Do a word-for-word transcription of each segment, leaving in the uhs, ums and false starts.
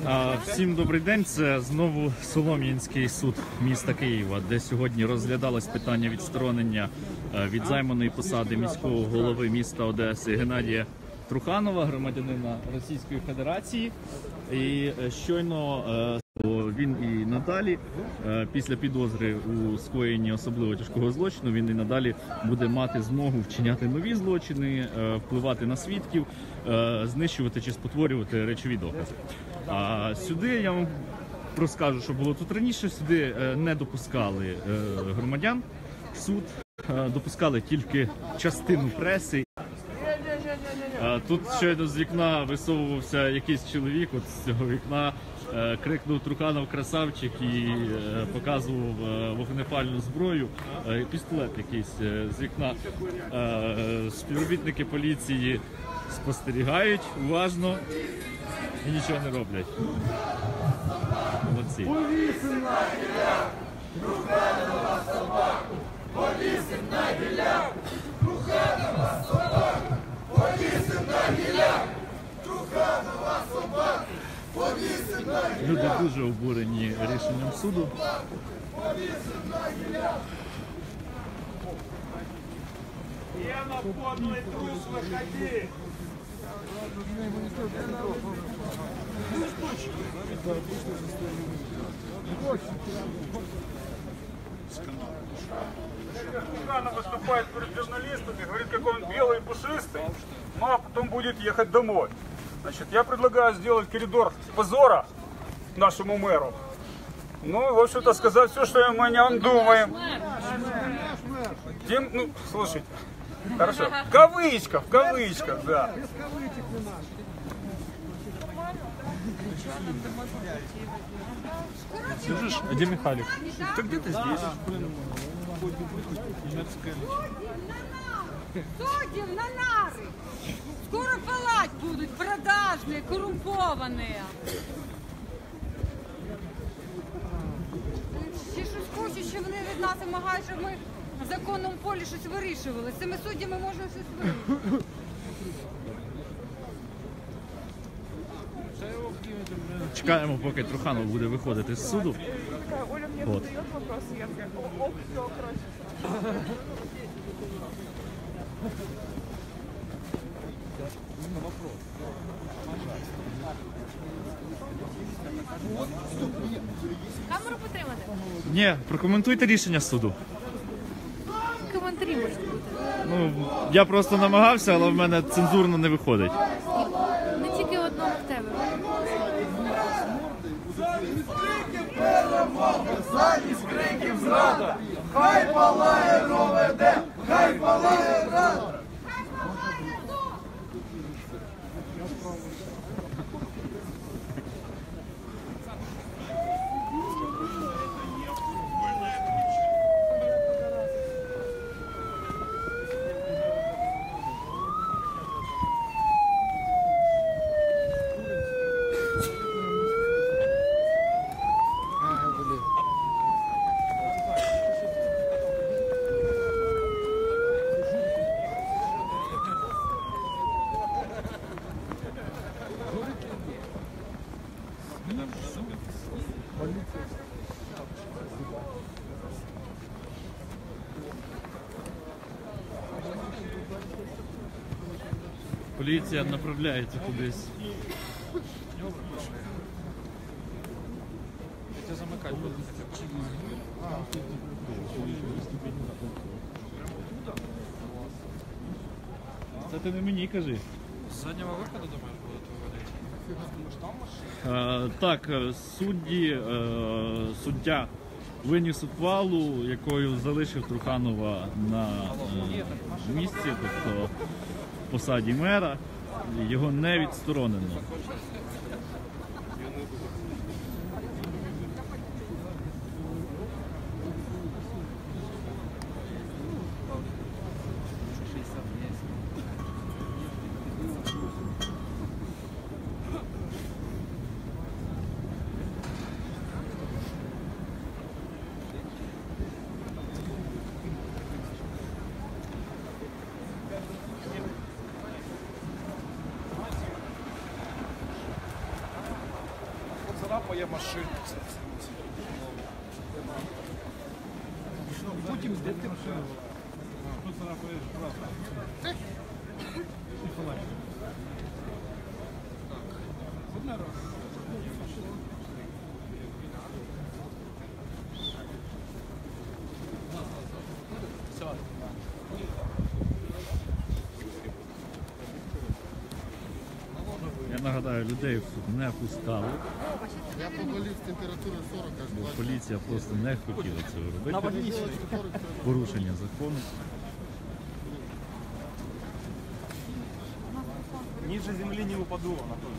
Всім добрий день. Це знову Солом'янський суд міста Києва, де сьогодні розглядалось питання відсторонення від займаної посади міського голови міста Одеси Геннадія Труханова, громадянина Російської Федерації. І щойно він і надалі, після підозри у скоєнні особливо тяжкого злочину, він і надалі буде мати змогу вчиняти нові злочини, впливати на свідків, знищувати чи спотворювати речові докази. А сюди, я вам розкажу, що було тут раніше, сюди не допускали громадян в суд, допускали тільки частину преси. Тут щойно з вікна висовувався якийсь чоловік, от з цього вікна крикнув Труханов красавчик і показував вогнепальну зброю, пістолет якийсь з вікна. Співробітники поліції спостерігають уважно і нічого не роблять. Молодці. Повісим на гілляк, Труханова собаку, повісим на гілляк, Труханова собаку, повісим на гілляк, Труханова собаку, повісим на гілляк. Люди дуже обурені рішенням суду. Повісим на гілляк. Ема, подлый трус, выходи! Труханов выступает перед журналистами, говорит, какой он белый и пушистый, ну а потом будет ехать домой. Значит, я предлагаю сделать коридор позора нашему мэру. Ну и, в общем-то, сказать все, что мы о нем думаем. Тем, ну, слушайте, хорошо, в кавычках, в кавычках, да. Слышишь, а где Михайлик? Ты где-то здесь. Суддів на нари! Скоро палать будуть продажні, корумповані. Ще щось хочуть, що вони від нас вимагають, щоб ми в законному полі щось вирішували. З цими суддями можна щось вирішити. Чекаємо, поки Труханов буде виходити з суду. Оля мне Вот. задает вопрос, я такая, о, ок, все, короче. Камеру потримати? Ні, прокоментуйте рішення суду. Коментарі можуть бути. Ну, я просто намагався, але в мене цензурно не виходить. Не тільки одного в тебе. Замість криків зрада, хай палає РОВД, хай палає рада. Поліція направляється кудись. Це ти не мені кажи. З заднього виходу, думаєш, будуть виводити? Так, судді, е, суддя виніс ухвалу, якою залишив Труханова на е, місці, тобто в посаді мера, його не відсторонено. цапає машину. Потім де ти машину? Я нагадаю, людей в суд не пускали, Я поболів з температурою сорок аж бо два. поліція просто не хотіла цього робити. Порушення закону. Ниже землі не упаду, Анатолій.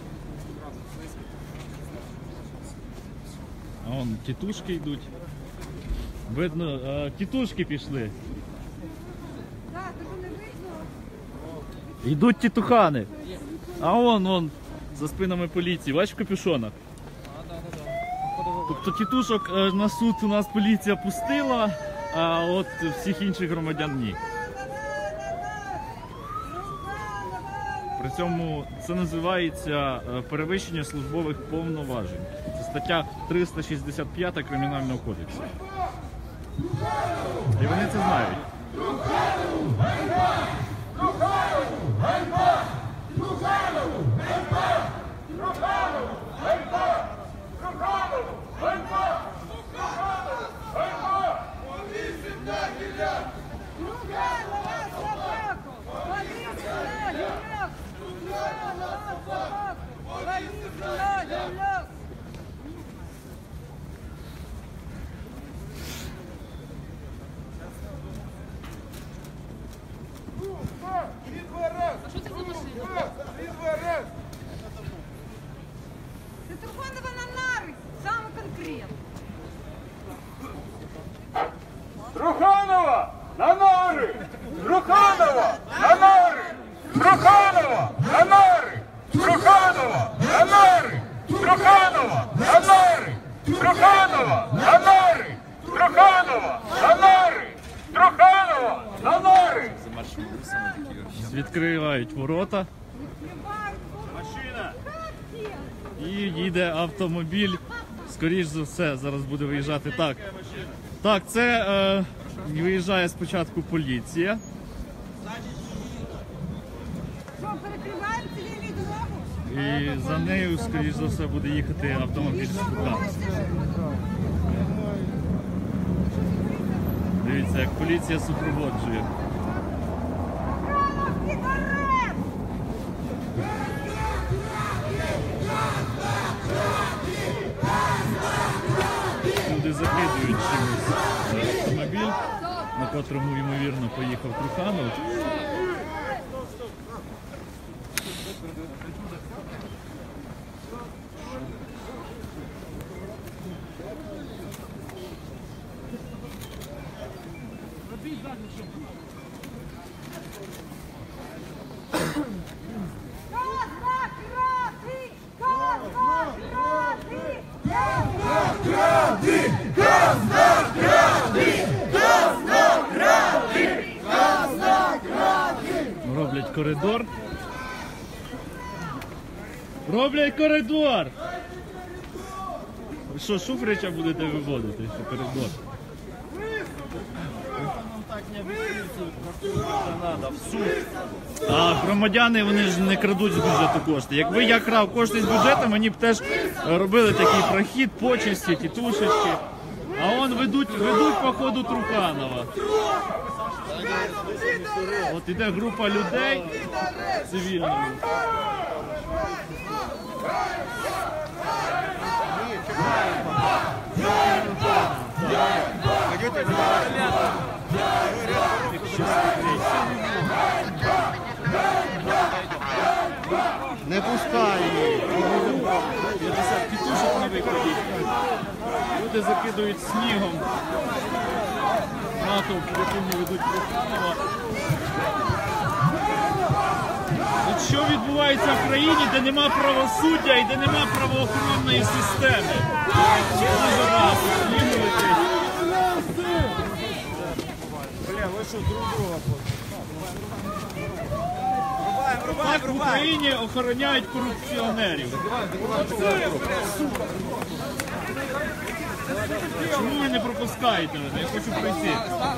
А вон тітушки йдуть. Видно, а, тітушки пішли. Так, дуже не видно. Йдуть тітухани. А вон, вон, за спинами поліції. Бачиш в капюшонах? Тобто тітушок е, на суд у нас поліція пустила, а от всіх інших громадян ні. При цьому це називається е, перевищення службових повноважень. Це стаття триста шістдесят п'ять Кримінального кодексу. І вони це знають. Труханова собаку! Повісти на гілок! Труханова собаку! Повісти на гілок! Це Труханова на нари! Саме конкретно! Труханова на нари! Труханова на нари! Труханова на нари! Труханова на нари! Труханова на нари! Труханова на нари! Труханова на нари! Труханова на нари! Відкривають ворота. Машина! І їде автомобіль. Скоріш за все, зараз буде виїжджати. Так, так, це е, виїжджає спочатку поліція. Що, перекриваємо цивільну дорогу? І за нею, скоріш за все, буде їхати автомобіль з Труханова. Дивіться, як поліція супроводжує. Труханов, підарес! Люди закидують чимось автомобіль, на котрому, ймовірно, поїхав Труханов. Казнократи! Казнократи! Роблять коридор. Роблять коридор! Ви що, Шуфрича будете виводити, що коридор? А громадяни, вони ж не крадуть з бюджету кошти. Якби я крав кошти з бюджету, мені б теж робили такий прохід, почесті, тітушечки. А вон ведуть, ведуть по ходу Труханова. От іде група людей цивільними. Не пускай її. п'ятдесят тітушок на виході. Люди закидують снігом. Натовп, в якому ведуть Труханова. От що відбувається в країні, де нема правосуддя і де нема правоохоронної системи? Дуже багато снігу летить. Бля, ви що, друг друга хочете? Рубаємо Так в Україні охороняють корупціонерів. Чому ви не пропускаєте мене? Я хочу пройти.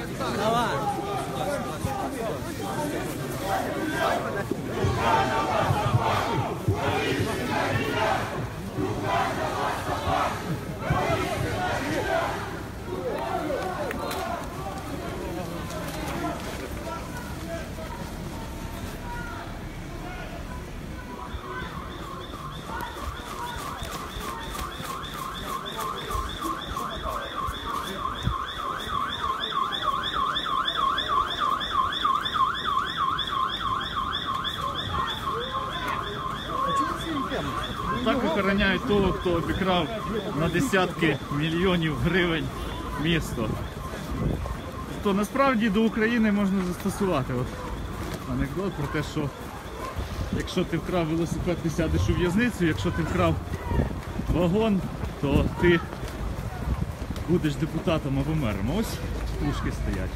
Так охороняють того, хто обікрав на десятки мільйонів гривень місто. То насправді до України можна застосувати от анекдот про те, що якщо ти вкрав велосипед, ти сядеш у в'язницю, якщо ти вкрав вагон, то ти будеш депутатом або мером. Ось тушки стоять.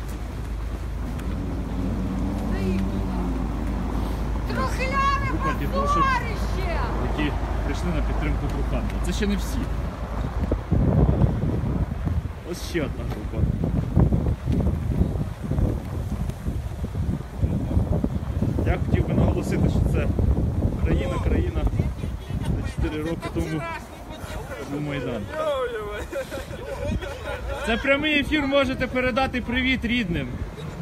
Трухляри, Група дідушок, товарище! які прийшли на підтримку Труханова. Це ще не всі. Ось ще одна група. Я хотів би наголосити, що це країна, країна чотири роки тому був Майдан. Це прямий ефір, можете передати привіт рідним.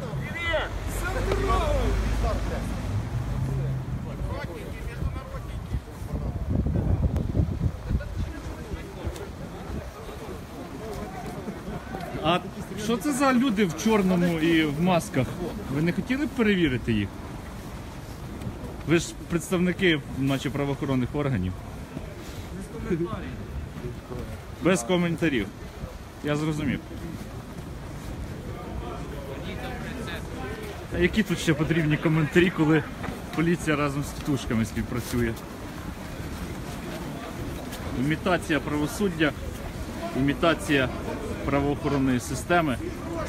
А що це за люди в чорному і в масках? Ви не хотіли б перевірити їх? Ви ж представники, наче правоохоронних органів. Без коментарів. Я зрозумів. А які тут ще потрібні коментарі, коли поліція разом з тітушками співпрацює? Імітація правосуддя, імітація правоохоронної системи.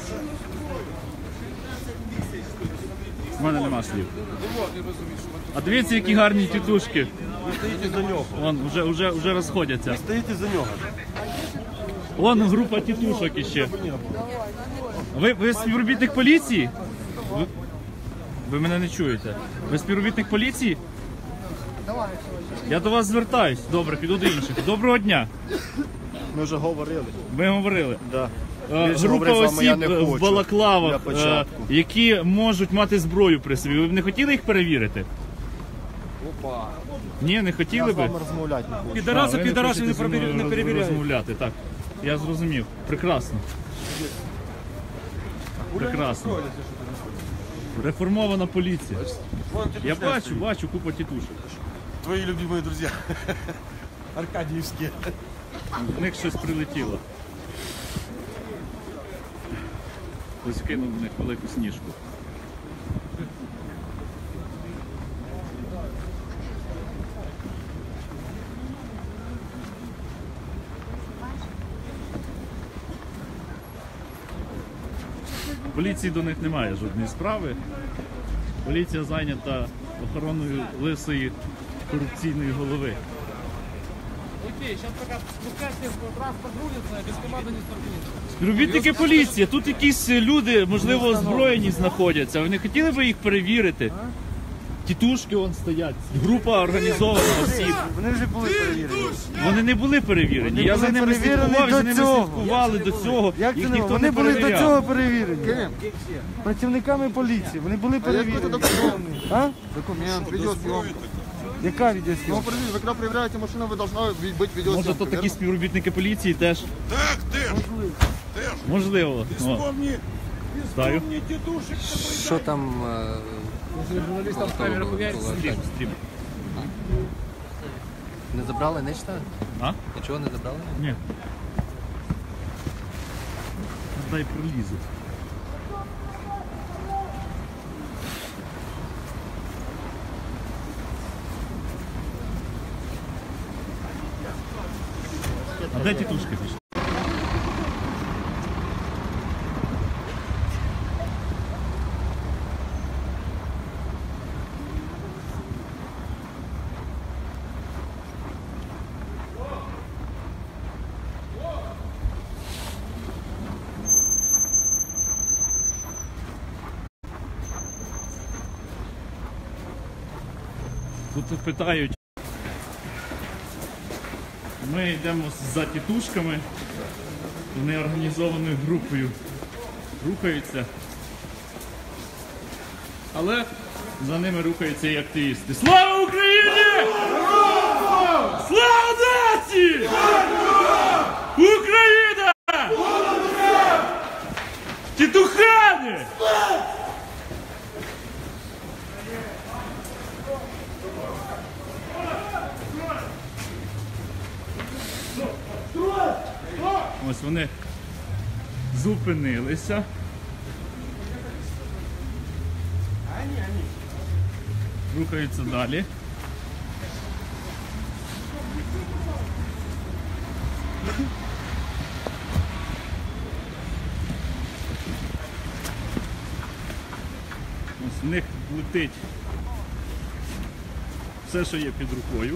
У мене нема слів. А дивіться, які гарні тітушки. Ви стоїте за нього. Вон, вже, вже, вже розходяться. Ви стоїте за нього. Вон група тітушок іще. Ви, ви співробітник поліції? Ви, ви мене не чуєте. Ви співробітник поліції? Я до вас звертаюсь. Добре, піду до інших. Доброго дня. Ми вже говорили. Ми говорили. Да. Е, Більше Група говорити з вами я осіб не в хочу балаклавах, для е, початку. які можуть мати зброю при собі. Ви б не хотіли їх перевірити? Опа. Ні, не хотіли Я з би? вами розмовляти не хочу. Підараси, підараси не, перевіряють. не перевіряють. Розмовляти, так. Я зрозумів. Прекрасно. Прекрасно. Реформована поліція. Я бачу, бачу купу тітушок. Твої любимі друзі. Аркадіївські. В них щось прилетіло. Ось кинув в них велику сніжку. Поліції до них немає жодної справи. Поліція зайнята охороною лисої корупційної голови. Співробітники поліції, тут якісь люди, можливо, озброєні знаходяться. Ви не хотіли б їх перевірити? Тітушки вон стоять, група організована осіб. Вони вже були перевірені. Вони не були перевірені. Вони Я були за ними перевірені слідкував, до за ними цього. слідкували до цього. Як Їх це не? ніхто Вони не були до перевіряв. цього перевірені. Працівниками поліції. Вони були перевірені. А? Документ, видеосъемка. Яка Ну, відеосйомка? подождите, вы когда проверяете машину, вы должна быть Може, видеосъемка. то такі верно? співробітники поліції теж? Так, теж. Можливо. О, Помні, знаю. помні дідушек. Що там? Журналістам камера Стрім, стрім. Не забрали нічого? А? Нічого не забрали? Ні. Дай пролізу. А де тітушки пішли? Тут питають. Ми йдемо за тітушками. Вони організованою групою рухаються. Але за ними рухаються і активісти. Слава Україні! Слава нації! Україна! Тітухани! Ось вони зупинилися. Рухаються далі. Ось в них летить все, що є під рукою.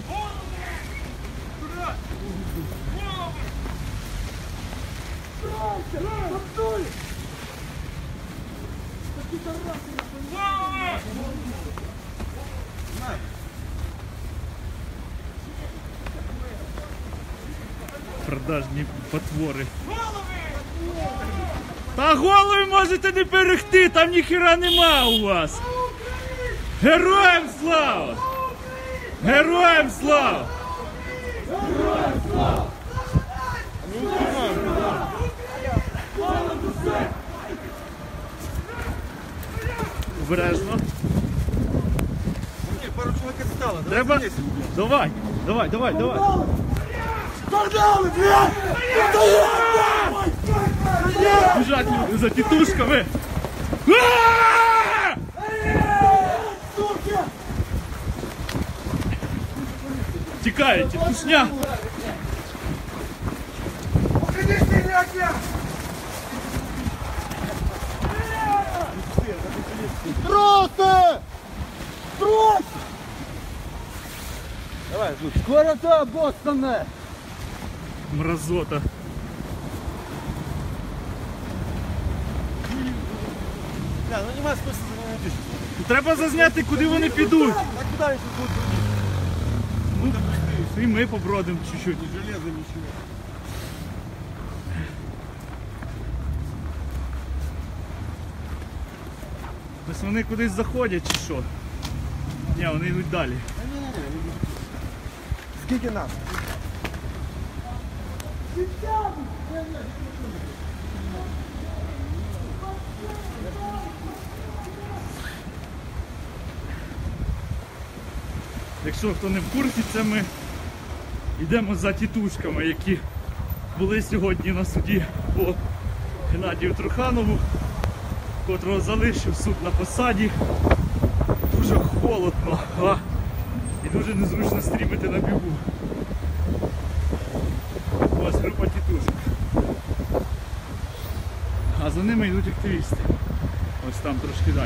Продажні потвори. Та голови можете не берегти, там ніхіра нема у вас. Героям слава! Героям слава! Героям слава! Обережно. Пару человек отстало. Треба. Давай, давай, давай, давай. Погнали, блядь! Біжать люди за тітушками. А! Тікає тітушня. Уходи, синяки! Просто! Просто! Давай, жуть. Скорота, Бостоне! Мразота. Да, ну нема смысла за ними. Треба зазняти, куди вони підуть. А куда еще будут? Ну, і ми побродимо чуть-чуть. Железо ничего. Ось вони кудись заходять чи що? Ні, вони йдуть далі. Скільки нас? Якщо хто не в курсі, це ми йдемо за тітушками, які були сьогодні на суді по Геннадію Труханову, котрого залишив суд на посаді. Дуже холодно, а? І дуже незручно стрімити на бігу. Ось група тітушок. А за ними йдуть активісти. Ось там трошки далі.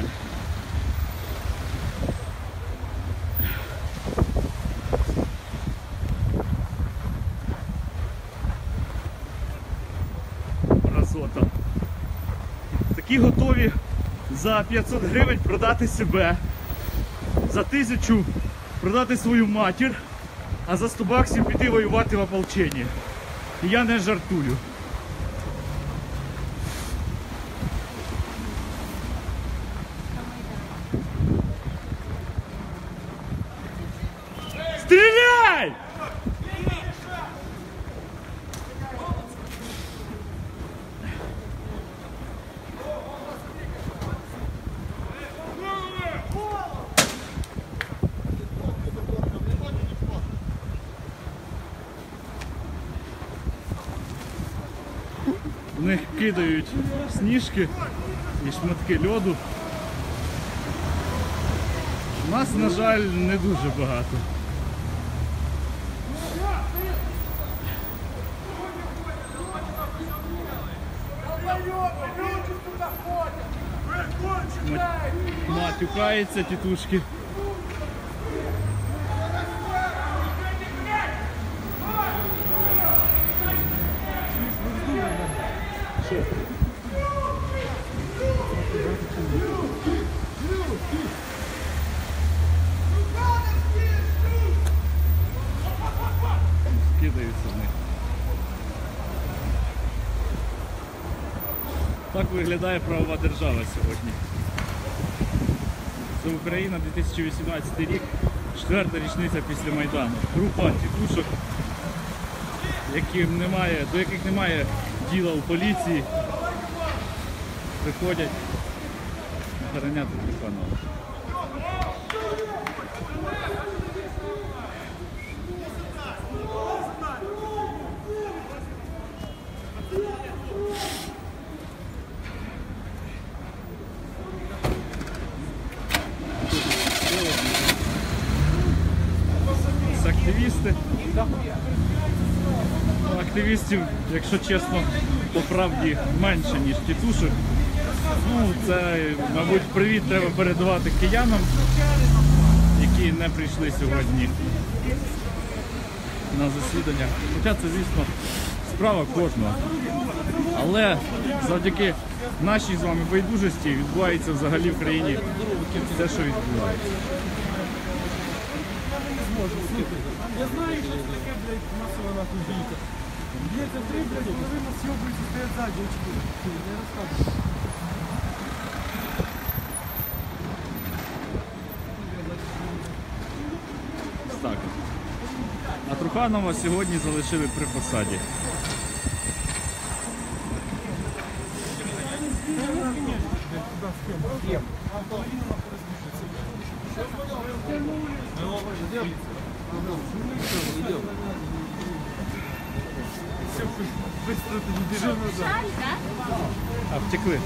Мразота. Такі готові за п'ятсот гривень продати себе, за тисячу продати свою матір, а за сто баксів піти воювати в ополченні. І я не жартую. Стріляй! В них кидають сніжки і шматки льоду. У нас, на жаль, не дуже багато. Матюкаються тітушки. кидаються в них. Так виглядає правова держава сьогодні. Це Україна, дві тисячі вісімнадцятий рік, четверта річниця після Майдану. Група тітушок, яким немає, до яких немає діла у поліції, приходять охороняти Труханова. Активісти. Активістів, якщо чесно, по правді менше, ніж тітушок. Ну, це, мабуть, привіт треба передавати киянам, які не прийшли сьогодні на засідання. Хоча це, звісно, справа кожного. Але завдяки нашій з вами байдужості відбувається взагалі в країні все, що відбувається. Я знаю, что это такая, блядь, массовая нахуй бийка. Бьется три, блядь, половина съебывается, стоят сзади, очки. Не рассказывай. Так. А Труханова сьогодні залишили при посаді. Быстро ты не бежи назад. А, втекли.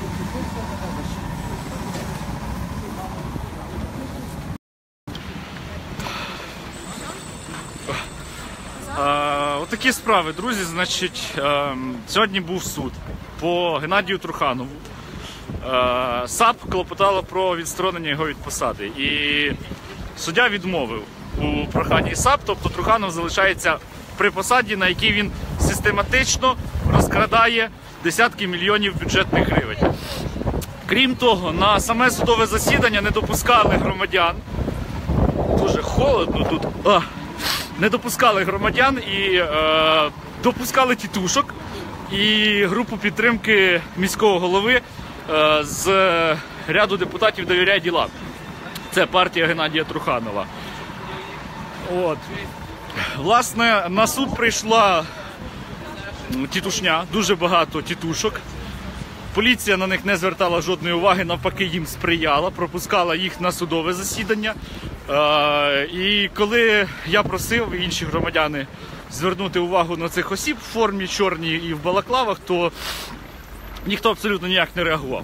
А, отакі справи, друзі. Значить, е, сьогодні був суд по Геннадію Труханову. Е, САП клопотало про відсторонення його від посади. І суддя відмовив у проханні САП, тобто Труханов залишається при посаді, на якій він систематично розкрадає десятки мільйонів бюджетних гривень. Крім того, на саме судове засідання не допускали громадян. Дуже холодно тут. А, не допускали громадян і е, допускали тітушок і групу підтримки міського голови е, з ряду депутатів «Довіряй ділам». Це партія Геннадія Труханова. От. Власне, на суд прийшла тітушня, дуже багато тітушок. Поліція на них не звертала жодної уваги, навпаки їм сприяла, пропускала їх на судове засідання. Е, і коли я просив, і інші громадяни, звернути увагу на цих осіб в формі чорній і в балаклавах, то ніхто абсолютно ніяк не реагував.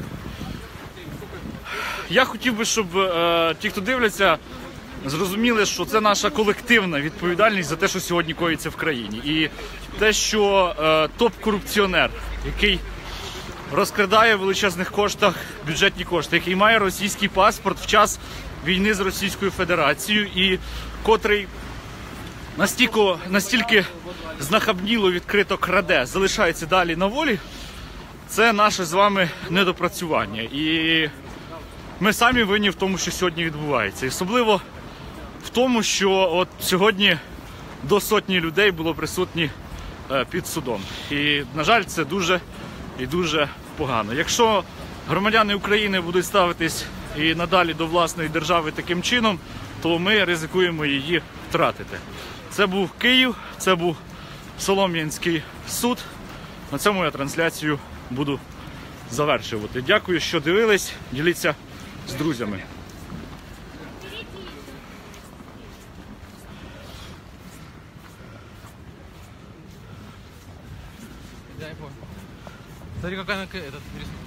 Я хотів би, щоб е, ті, хто дивляться, зрозуміли, що це наша колективна відповідальність за те, що сьогодні коїться в країні. І те, що е, топ-корупціонер, який розкрадає в величезних коштах бюджетні кошти, який має російський паспорт в час війни з Російською Федерацією і котрий настільки, настільки знахабніло відкрито краде, залишається далі на волі, це наше з вами недопрацювання. І ми самі винні в тому, що сьогодні відбувається. І особливо в тому, що от сьогодні до сотні людей було присутні е, під судом. І, на жаль, це дуже і дуже погано. Якщо громадяни України будуть ставитись і надалі до власної держави таким чином, то ми ризикуємо її втратити. Це був Київ, це був Солом'янський суд. На цьому я трансляцію буду завершувати. Дякую, що дивились. Діліться з друзями. Смотри, какая она, этот,